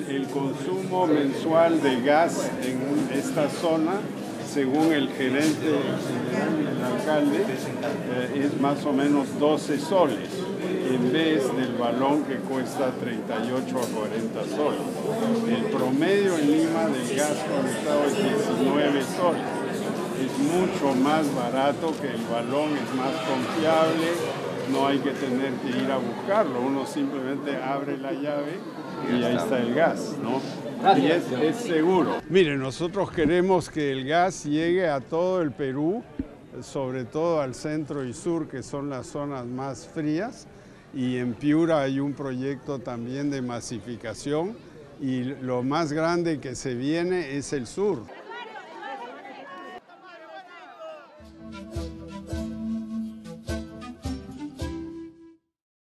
El consumo mensual de gas en esta zona, según el gerente general, el alcalde, es más o menos 12 soles, en vez del balón que cuesta 38 a 40 soles. El promedio en Lima del gas conectado es 19 soles. Es mucho más barato que el balón, es más confiable, no hay que tener que ir a buscarlo, uno simplemente abre la llave y ahí está el gas, ¿no? Y es seguro. Mire, nosotros queremos que el gas llegue a todo el Perú, sobre todo al centro y sur, que son las zonas más frías, y en Piura hay un proyecto también de masificación, y lo más grande que se viene es el sur.